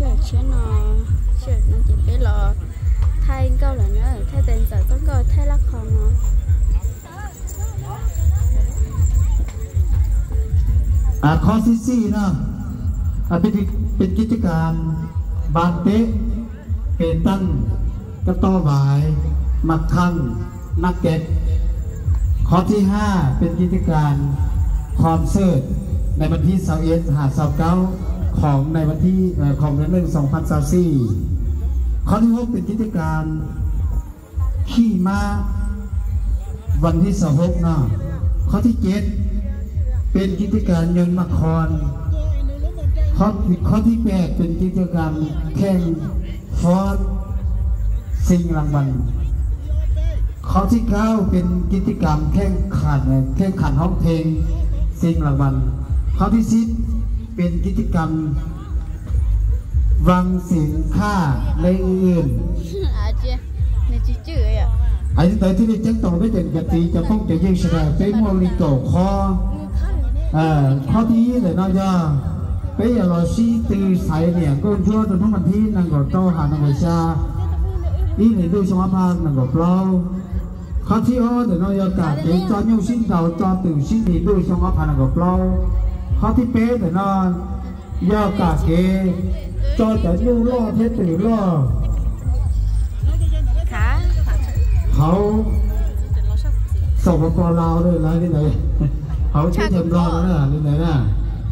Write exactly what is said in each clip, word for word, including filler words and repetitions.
sửa chén nó sửa nó chỉ biết là thay câu là nữa thay tên giờ có câu thay lắc không nó อ่าข้อที่สี่เนาะอ่าเป็นเป็นกิจการบานเป๊ะเป็นตั้งกระต้อหวายมักคังนักเก็ตข้อที่ห้าเป็นกิจการคอนเสิร์ตในวันที่สิบเอ็ดหาสิบเก้าของในวันที่ของเดือนหนึ่งสองพันสิบสี่ข้อที่หกเป็นกิจการขี่ม้าวันที่สิบหกเนาะข้อที่เจ็ดเป็นกิจการยนต์นครข้อข้อที่แปดเป็นกิจกรรมแข่งฟอร์ดซิงรางวัลข้อที่เก้าเป็นกิจกรรมแข่งขันแข่งขันร้องเพลงซิงรางวัลข้อที่สิบเป็นกิจกรรมวางสินค้าในอื่นอาเจียในจีจืดอ่ะไอ้แต่ที่นี่จังต่อไม่เป็นกติจะป้องจะยิ่งแสดงเป็นโมลิโกข้อเอ่อข้อที่เลยน้อยย่อเป็นอย่างเราซีตือใส่เนี่ยก็ชั่วจนทั้งวันที่นั่งกับโต๊ะหานั่งกับชานี่ในดูสมาพานนั่งกับเปล่าข้อที่อ้อเดี๋ยวน้อยย่อกาดเดี๋ยวจอยุ่งสิ้นเก่าจอตื่นสิ้นดีดูสมาพานนั่งกับเปล่าข้อที่เป๊ะเดี๋ยวน้อยย่อกาดเกจอจะยุ่งล่อเทตื่นล่อเขาส่งมาปอลาวด้วยนะนี่ไหนเขาชื่อเทมรอดนะนี่ไหนนะ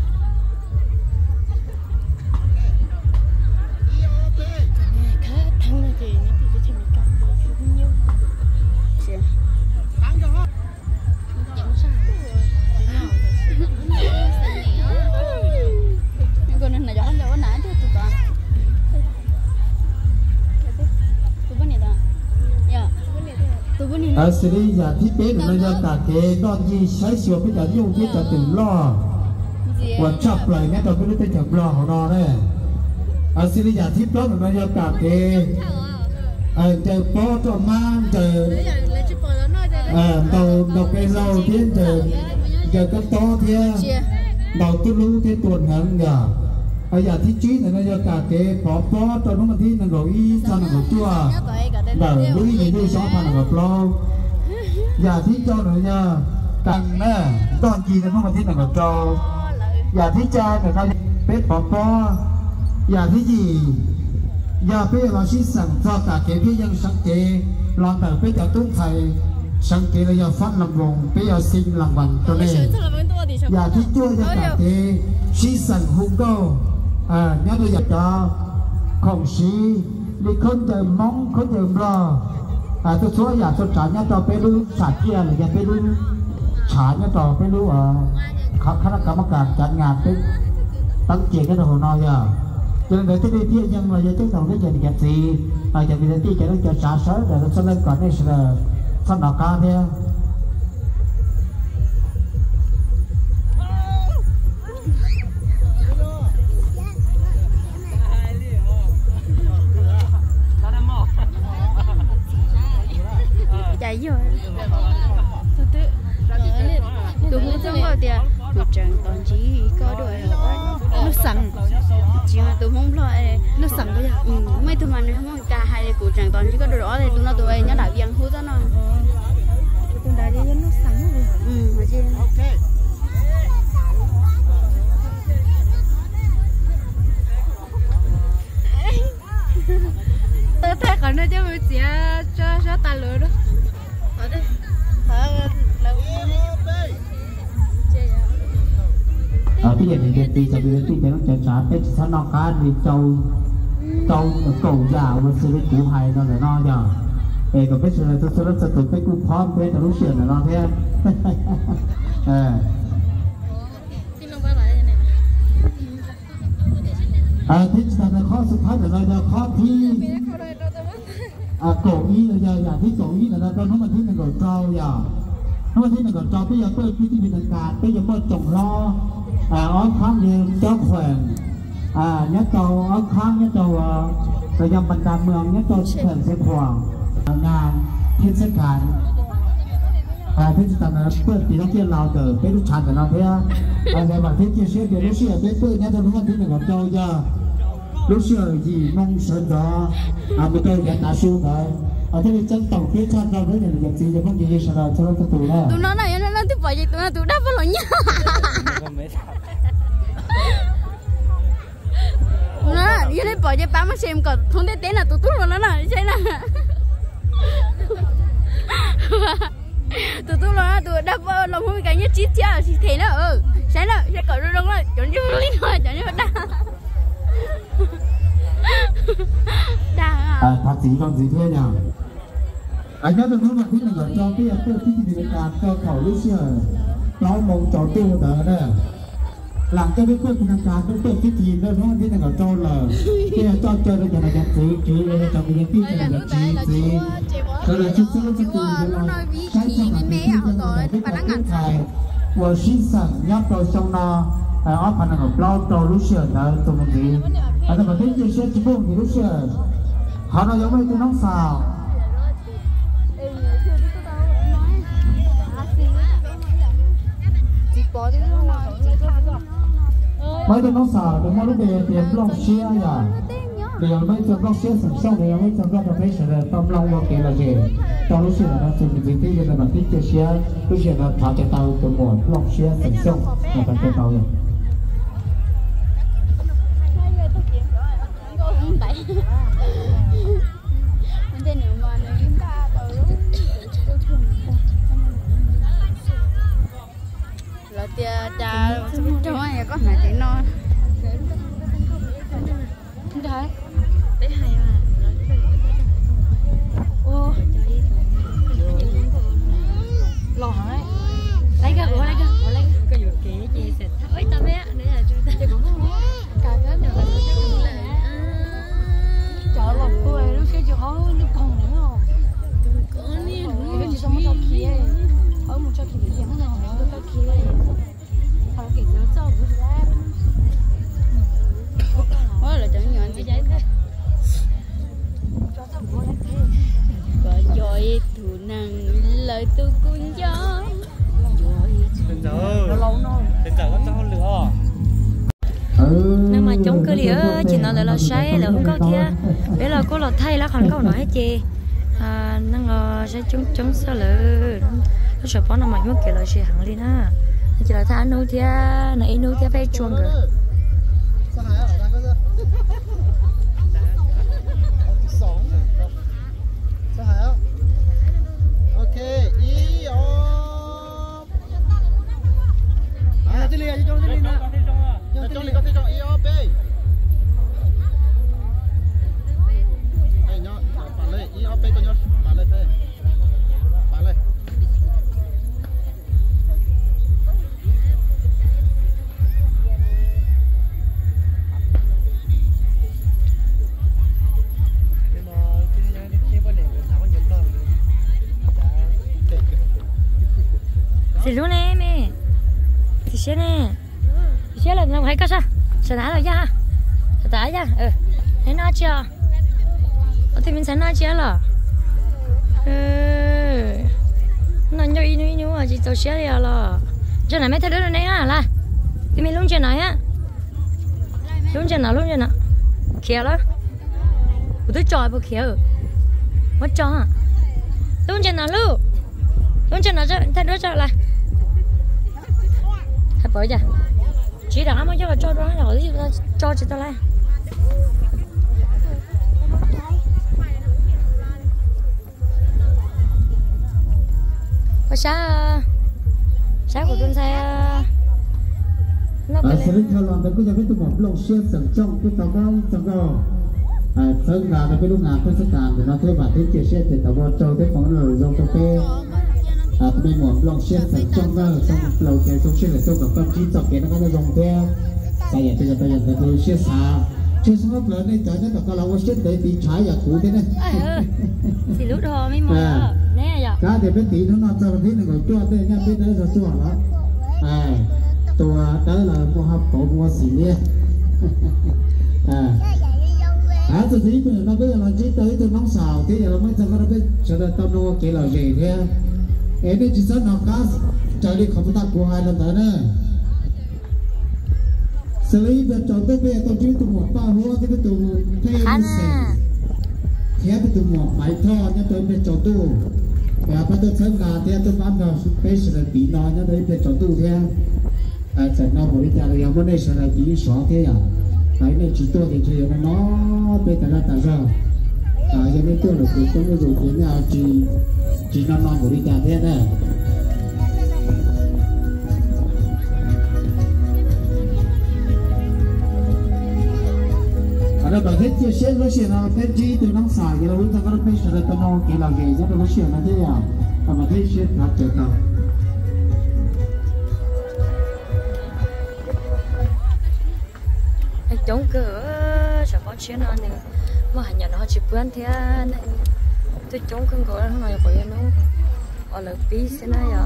อาศิริยาที่เป็นนายกาเกนอนยีใช้เสียวพิจารยุ่งที่จะตื่นล่อวันชอบปล่อยแม่ตอนไม่รู้จะจับล่อของนอนแน่อาศิริยาที่ปล้นนายกาเกเออเจอโป๊ตัวมาเจอเออเราเราไปเราเที่ยเจอเจอก็โตเที่ยเราตุ้รู้ที่ตัวหนังอย่าไอ้ยาที่จี้นายกาเกพอโป๊ตัวนู้นที่นั่งรออีตอนนั่งรอจั่วเดี๋ยวลุยนี่ดูสองพันกับปลออย่าที่เจ้าหน่อยเนี่ยตังแน่ตอนกีนั้นมาที่หนังกับจออย่าที่เจ้าหน่อยเป็ดปอปออย่าที่จีอย่าเป็ดเราชี้สั่งทอกาเกพี่ยังสังเกตลองแต่เป็ดจะตุ้งไทยสังเกตเราอย่าฟันลำวงเป็ดอย่าซิงรางวัลตัวนี้อย่าที่จ้วยจะกาเกชี้สั่งฮุงโก้อ่าเนี่ยเราอยากจะของชี้นี่คนเดิมมองคนเดิมรอแต่ตัวช่วยอยากจะจ่ายเนี่ยต่อไปรู้ศาสตร์เที่ยหรือจะไปรู้ฉายเนี่ยต่อไปรู้เอ่อคณะกรรมการจัดงานเป็นตั้งเกียรติกันหัวนอยอ่ะจนเดี๋ยวที่ได้เที่ยยังเราจะต้องต้องได้จัดกิจสีอาจจะมีที่จะต้องจัดสาสารแต่เราจะเล่นก่อนได้เสนอสนองการเนี่ย tôi muốn trong bao tiền tôi chẳng còn chỉ có đôi nó sẵn chỉ mà tôi không lo nó sẵn bây giờ ừ mấy thứ mà nó không cả hai cụ chẳng còn chỉ có đôi đó thì tôi nói tôi nhớ đại viên hú đó nó tôi đại viên nó sẵn rồi ừ mà chi tôi thấy còn nó chứ mới chỉ cho cho ta lừa đó ở đây ở cái điểm này thì sẽ bị tí cho nó trả trả tết sẽ nó cá thì trâu trâu cầu già và sự cũ hay nó là no giờ để còn biết là tôi sẽ rất tự cái cú phom với tao lúc chuyện là no thế à thế là khóสุดท้ายlà nó khó thi à cổ ý là giờ giờที่cổ ý là nó nó màที่มันgọi trâu giờ nó màที่มันgọi trâu bây giờ tôi cáiที่mìnhการbây giờ tôi trồng lo à ở khám như chó khỏe à nhớ tàu ở khám nhớ tàu rồi dòng bần đàm mường nhớ tàu khỏe sẽ khoảng ngàn thiên sách cản à thế thì là bữa thì nó kia lao từ cái lúc chán của nó thế à rồi mà thế chia sẻ để lúc xưa thế tôi nhớ tôi đúng là thế này còn trâu giờ lúc xưa gì mong sợ đó à bây giờ hiện đã xuống rồi ở đây chân tổng phía chân ra với những gì gì không gì sợ cho nó tụi nó tụi nó này nó nó tiếp vậy tụi nó tụi đáp vào nhá nó như thế bỏ cho ba mà xem còn không thấy tên là tụi tụi nó nó thế nào tụi tụi nó tụi đáp vào lòng không cái nhất chít chả thì thế nào ừ sáng nào sẽ cởi ra đông rồi chọn cho linh thôi chọn cho đa đa à thật gì con gì thế nhỉ anh nhớ tôi nói là cái này cho cái cái cái gì để làm cho khẩu lúc xưa nó mong trò tiêu đó nè làm cho cái phương năngการcái phương cái gì đó nó cái này cho là cái cho chơi nó cho là cái chữ chữ cho cái cái cái là chữ gì cho là chữ số chữ từ là cái cho là cái cái cái cái thầy của sinh sản nhấp vào trong nó ở phần nào bao trò lúc xưa đó tụi mình gì ở đây mà thấy chữ số chữ bốn thì lúc xưa họ nói giống như tôi nói sao mấy đứa nó xả đừng có lúc về tiền blog share à điều mấy tiền blog share sản xuất điều mấy tiền blog phải share tâm long vào kia là gì trong lúc share nó dùng gì cái gì là bằng tích share lúc share nó tháo chạy tàu từ một blog share sản xuất là bằng chạy tàu rồi cha cho ai có này thì nó đấy đấy hay mà ô lò hỏi lấy cái ủa lấy cái ủa lấy cái cái gì gì sẽ thôi tao bé nữa là chúng ta cũng cả cái đều là cũng là chợ lộc quê lúc kia chưa có nước con nữa không có đi cái gì xong một kia ở một chỗ kia gì nó nó có kia ôi là chẳng nhọn gì vậy thế có giỏi thủ năng lời tôi cũng gió bây giờ bây giờ có cho lửa nhưng mà chống cơ địa chỉ nói là là sai là không có kia bây là cô là thay là không có nói hết chị à năng là sẽ chống chống sao lỡ nó sợ bỏ nó mày mất kiểu là gì hẳn đi na chỉ là thà nấu thia này nấu thia phải chuông rồi thì lúc này mẹ thì xe nè thì xe là nó hay có sao sẽ nã rồi nha sẽ tải nha ừ thấy nó chưa ở thì mình sẽ nó chưa là ừ nó nhoi nhoi nhoi à chỉ tao xe đi là cho này mấy thứ đó này á là thì mình luôn trên này á luôn trên nào luôn trên nào kia đó tôi chọi bộ kia mất cho luôn trên nào luôn luôn trên nào cho thay đó cho lại thật bởi giờ chỉ đã mới cho là cho đó rồi thì ta cho chị ta lại có sao sao của tôi xe nó phải sẽ theo lòng tôi có cho biết tôi một lồng xe sản trong cái tàu bao tàu bao à sơn là cái lúc nào tôi sẽ làm thì nó thuê bản thiết chia sẻ thì tàu bao trâu tới phóng rồi dòng tàu pe à tôi một lồng xe sản trong ra xong lầu kẹo trong xe là tôiกับcon chín dọc kẹo nó có cái dòng theo tại vì bây giờ bây giờ tôi xe xa xe số lớn đây tới nó tàuเราก็xe tới tí trái giả cũ thế này thì lúc đó mới mua nè giờ cá thì bên tí nó nằm sau tí này còn chua đây nha bên đấy là chua đó àตัวđó là mua hộp cổ mua xỉ lia à à tôi thấy bây giờ nó bây giờ nó chỉ tới tôi nóng xào thế giờ nó mới cho nó biết cho nên tao nuôi cái là gì thế em đi chỉ sợ nó cá trời đi không ta của hai lần tới nữa xử lý về trò tôi về tôi chỉ tụi một ba hoa thì tụi thuê mình sẽ thế tụi một máy thò nhá tôi về trò tu và bắt tôi xem là thế tôi bán vào space là bị nó nhá tôi về trò tu thế à chẳng nào một cái là vấn đề sẽ là chỉ xóa thế à cái này chỉ tôi thì chỉ nó về tại là tại sao à cho nên tôi là tôi tôi mới dùng thế nào chỉ chỉ nó non của đi cả thế này ada bagian dia share version atau versi itu nang sah, kalau kita kalau versi ada tanah kita lagi, jadi versi nanti ya, apa versi share tak cetak. Chống cửa chẳng có chuyện nào nữa, mà hành nhận họ chỉ buồn thế này, tôi chống không có nó này khỏi nó, ở là bí thế này à.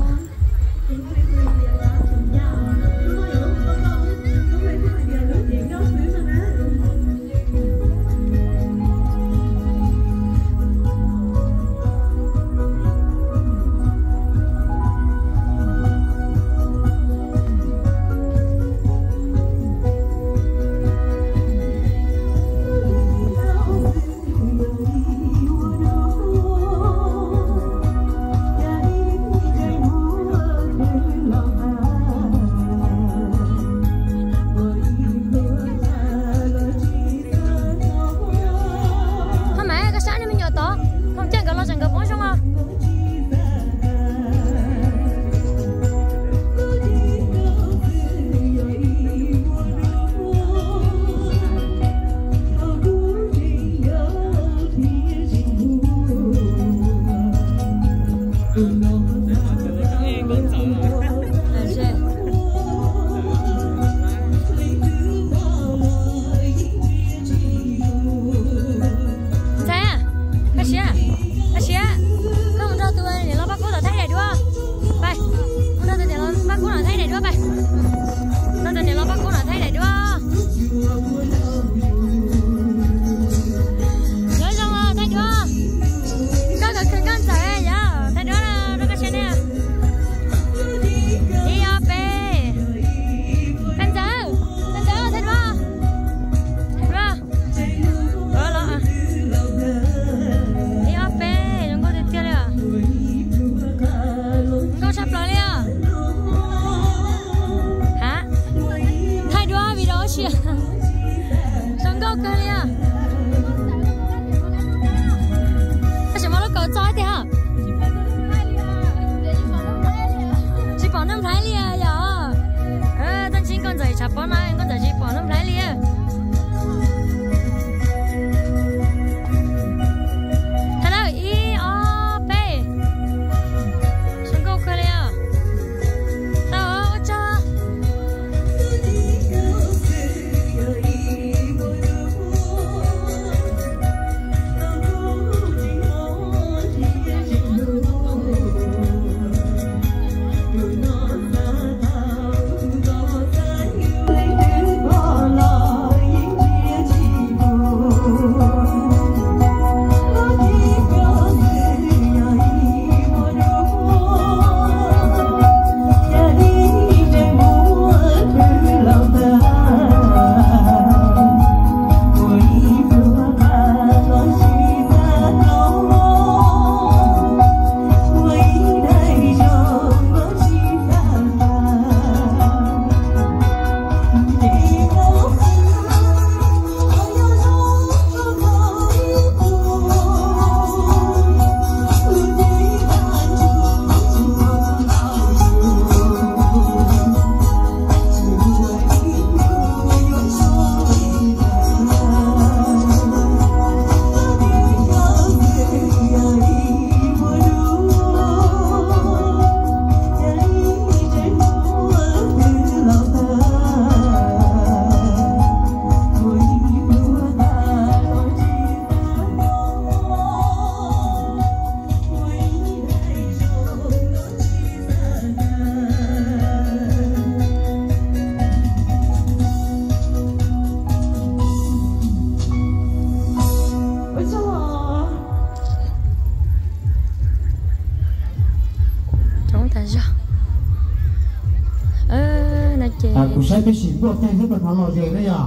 sai cái gì buộc tay rất là nó lo gì đấy à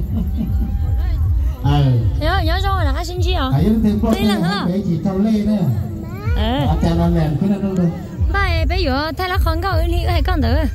ờ nhớ nhớ rồi là hai sinh chi à đây là hả cái gì tao lê đấy ờ cha nó làm cái nó đâu bài bây giờ thay là không có cái này hay con tử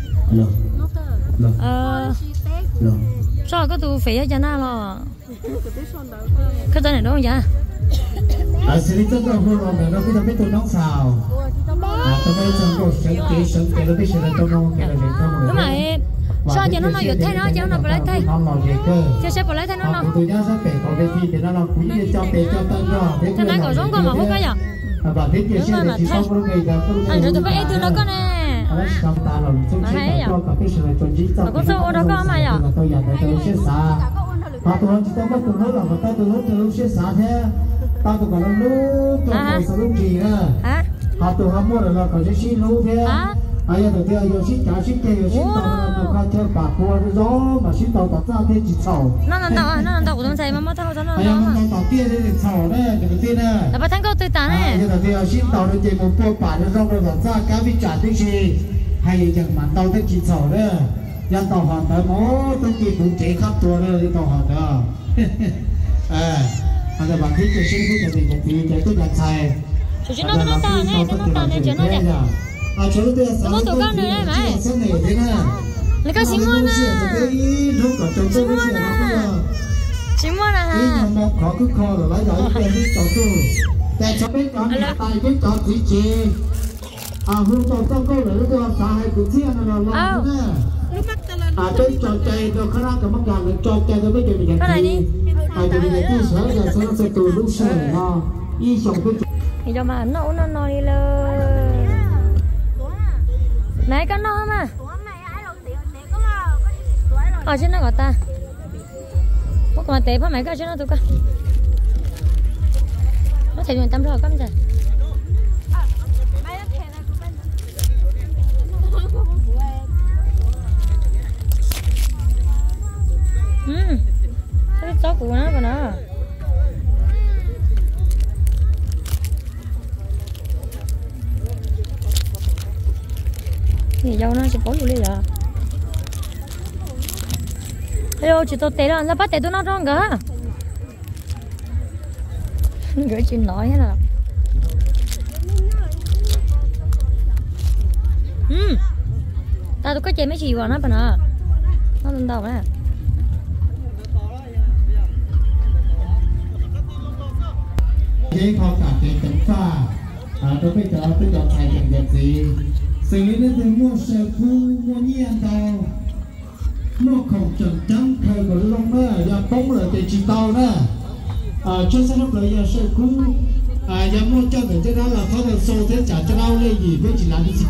ờ sao có tụ phê cho nó lo cái tên này đúng không vậy à xử lý tốt rồi rồi mà nó cứ biết tụi nó xào à tụi nó xong rồi sáng chế sáng chế nó biết sẽ là tụi nó cái là gì không đúng rồi sao cho nó nói được thay nó cho nó lấy thay cho sẽ lấy thay nó nó tụi nó sẽ phải có cái gì để nó làm quý cho để cho tân rồi cho nó có giống con mà không có gì và thế kia sẽ là chỉ sau một ngày là anh rồi tụi cái từ nó có nè mà có số đó có mà nhở và tụi nó chỉ tao có tụi nó là tao tụi nó tụi nó sẽ xả thế tao tụi nó lúc tụi nó sẽ lúc gì à họ tụi nó mua là có sẽ xin lúc thế ai giờ tụi nó xin trả xin tiền xin tao tụi nó chơi bạc qua gió mà xin tao tao ra thế chỉ sầu nó làm tao nó làm tao của tao xây mà mất tao cho nó ai giờ tao tao tiền để sầu đấy cái tiền này là bắt thằng câu tôi tán này giờ tụi nó xin tao để chơi một bộ bạc để xong rồi ra cái vị trả thế gì hay chẳng mà tao thế chỉ sầu đấy dân tàu họ tới mố tôi chỉ cũng chỉ khắp tua đấy tàu họ đó à bây giờ bạn thích chơi xin cái gì thì chơi tôi đặt xài chú chỉ nó nó ta này nó ta này cho nó vậy à chú tôi là sao tụi con này này mày lấy cái xin mua nè xin mua nè ha một khó cứ kho rồi lấy rồi cái đi chọn tôiแต่ชอบไม่ก่อนtay cái chọn chỉ chỉ à hôm tàu tàu câu rồi nó xã hay của thiên là lo nè à cái trò chơi nó khá là cái mắc gà trò chơi nó mới chơi được cái gì à thì cái gì sẽ là sẽ sẽ từ lúc sau nó y chọn cái thì cho mà nó nó nó đi lên này con nó mà ở trên nó gọi ta bố còn tế phải mấy cái trên nó tụi con nó thấy mình tắm rồi con trời ừ cái chó của nó mà nó thì dâu nó sẽ bố vô đi rồi hello chị tôi té rồi nó bắt té tôi nó trong cả gửi chuyện nói hết rồi ừ tao tôi có chơi mấy chị vào nó bà nè nó lên đầu nè chế kho cả cái tấm pha à tôi bây giờ tôi chọn thay những việc gì xử lý đến từ mua xe khu mua nhiên tàu nó không chừng trắng thời của lông đó giờ bóng là để chỉ tàu đó à trên xe lúc đấy giờ xe khu à giờ mua cho người trên đó là có thể sâu thế trả cho đâu lên gì với chỉ làm cái gì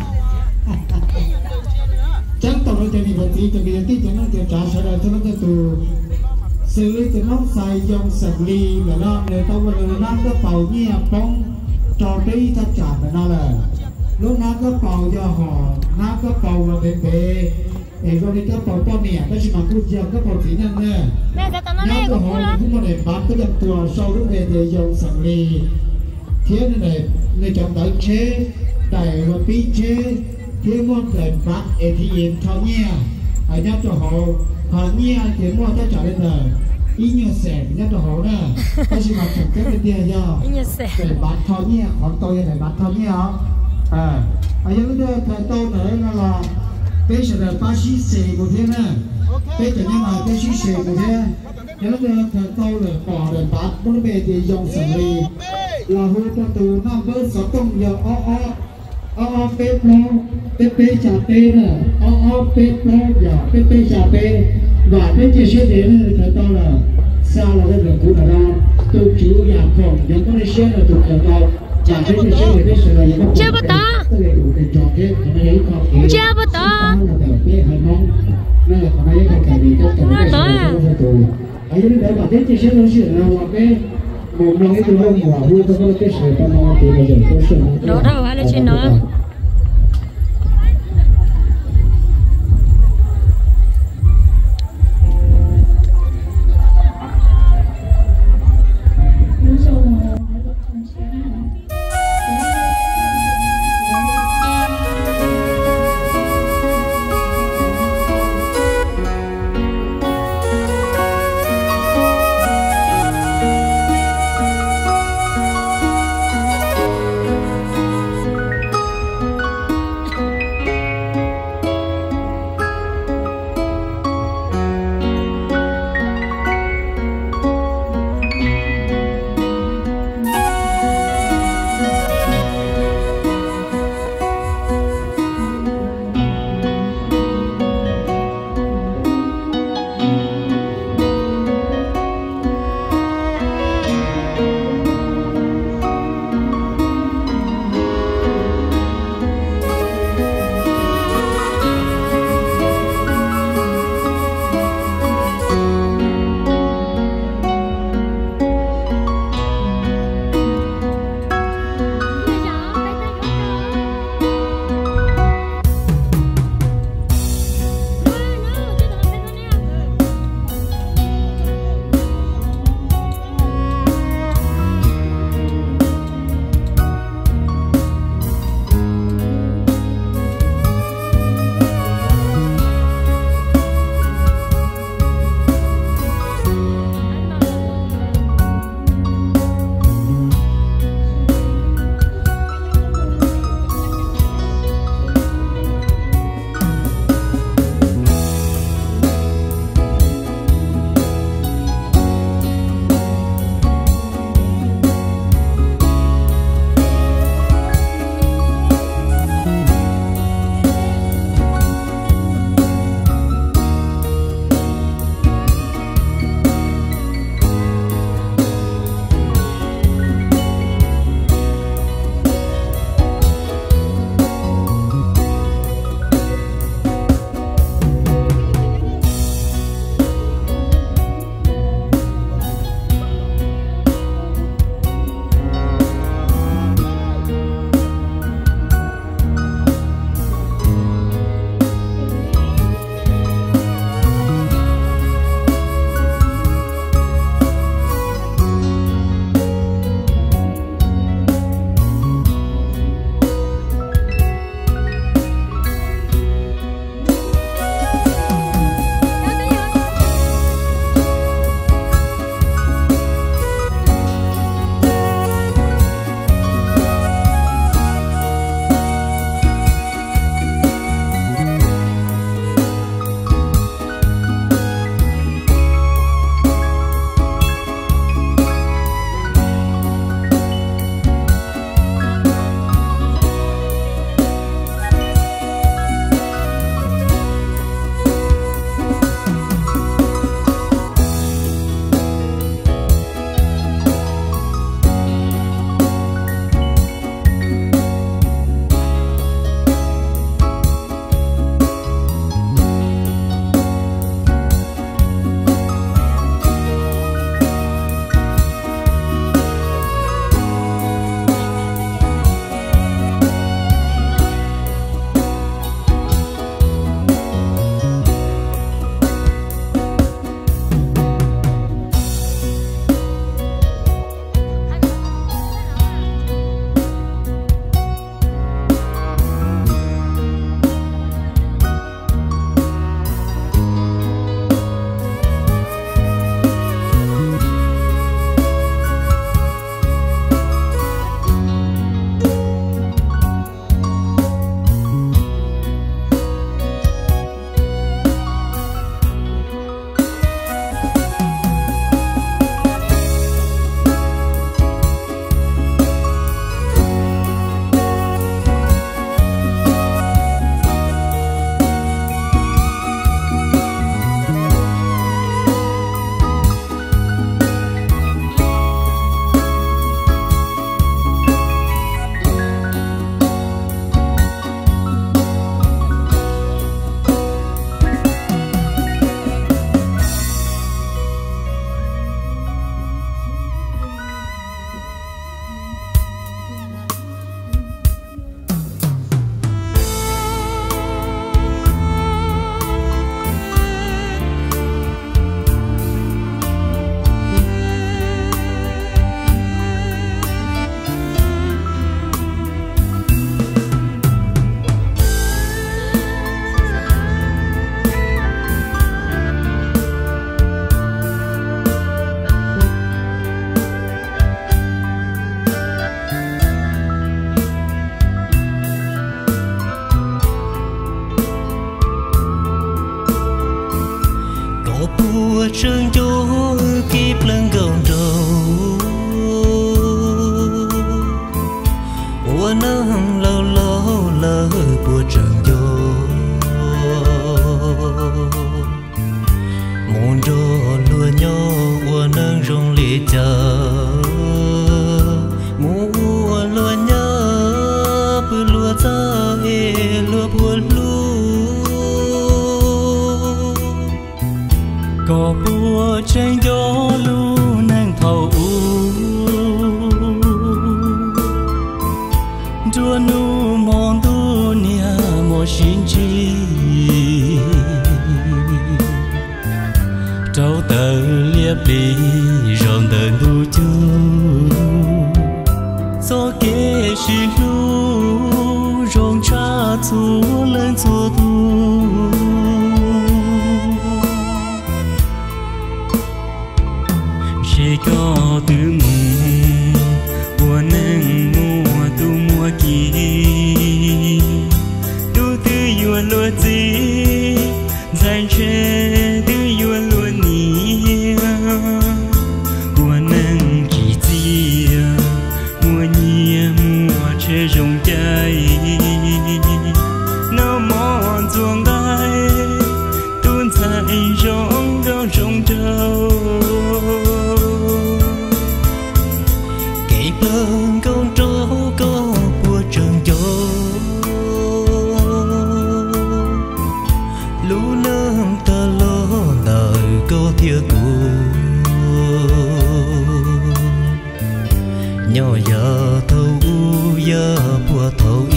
chắc tàu nó chơi đi vật gì từ bây giờ tí cho nó trả sẽ là cho nó cái từ xử lý từ nó xài dòng sạch ly là nó người ta gọi là nó có bầu nhẹ bóng cho đi ta trả là nó là lúc nó có bầu cho họ nó có bầu là để để để cho đi cái bầu cho mẹ cái gì mà cứ giờ cái bầu chỉ năng nè nó có họ cũng có để bán cái dòng tua sau lúc về thì dòng sạch ly thế nên này người chọn đợi chế đẩy và pi chế thế muốn để bán a tê em cho nhẹ ở nhắc cho họ họ nhẹ thì mua cho trả lên rồi ý nhiều sẻ nhất là họ nè cái gì mà chụp cái bên kia cho để bán thò nhẹ còn tôi để bán thò nhẹ à ở những cái thời tôi nữa là cái sự là bác sĩ sẻ của thế nè cái chuyện như là cái sĩ sẻ của thế những cái thời tôi là bỏ để bán muốn về thì dùng xử lý là hôi cho từ năm với sáu công giờ o o o o p pro pp chả p nè o o p pro giờ pp chả p và cái chia sẻ đến thời tôi là sao là cái việc của người ta tôi chủ nhà phòng những cái chia là từ thời tôi chả cái chia sẻ về cái sự là những chưa bắt ta chưa bắt ta nó tới à ấy để mà cái chia sẻ nó sẽ là cái một trong cái tôi không hòa vui tôi có cái sự tâm hồn thì bây giờ tôi sẽ đó đâu hay là chuyện đó rong đờn đu chu gió kê xì lu rong cha chu lên chu tu chỉ có từ mù buồn nâng mùa tu mùa kỳ tu tư yuan lúa gì dành che tư yuan lúa nia buồn nâng kỳ gì mùa nhia mùa che rong trái nó mòn chuông gai tuôn dài rong rong rong trâu bơm con trâu có bùa trường chỗ lũ lớn ta lo lời có thiệt của nhỏ giờ thâu giờ bùa thâu